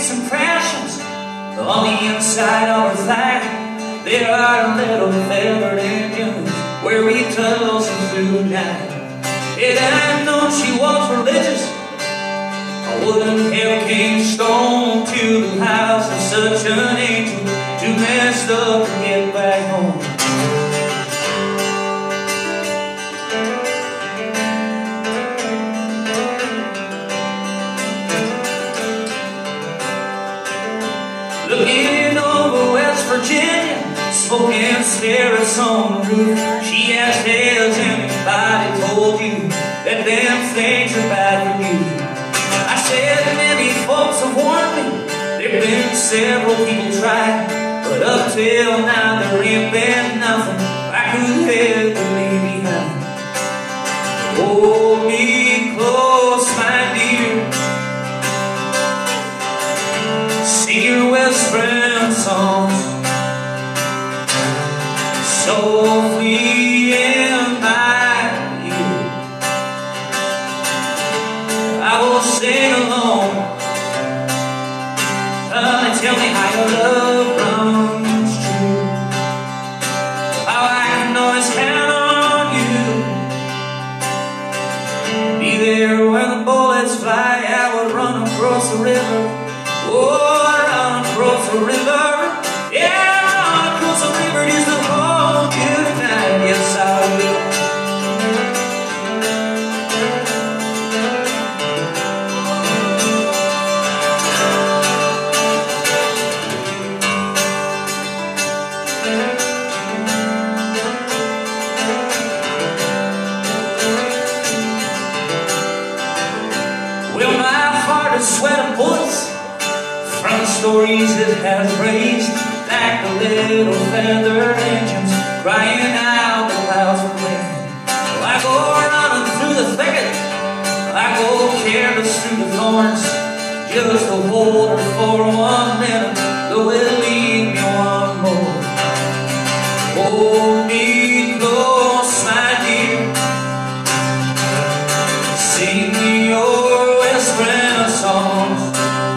makes impressions on the inside of her thigh. There are little feathered Indians where we tussle through the night. Had I known she was religious, I wouldn't have came stone to the house of such an angel, too messed up to get back home. Looking over West Virginia, smoking cigarettes on the roof, she asked, has anybody told you that them things are bad for you? I said, many folks have warned me, there've been several people tried, but up till now there ain't been nothing I could ever leave behind. Hold me close, my dear, sing your whispering songs softly in my ear. I will sing along. Honey, tell me how your love runs true, how I can always count on you. Be there when the bullets fly. I would run across the river. Oh, I run across the river. Yeah, I run across the river just to hold you tonight. Yes, I will. Well, my heart is sweating bullets from the stories it has raised, like the little feather engines crying out the clouds of rain. Well, I go running through the thicket, I go careless through the thorns, just to hold her for 1 minute, though it'll leave me one more. Hold me close, my dear, sing me your whispering songs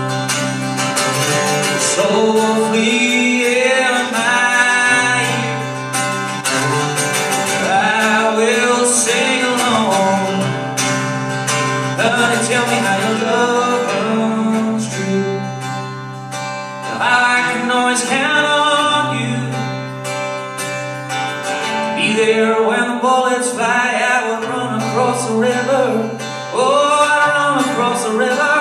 softly in my ear. I will sing along. Honey, tell me how your love runs true, how I can always count on you. Be there when the bullets fly. I would run across the river. Oh, I'd run across the river.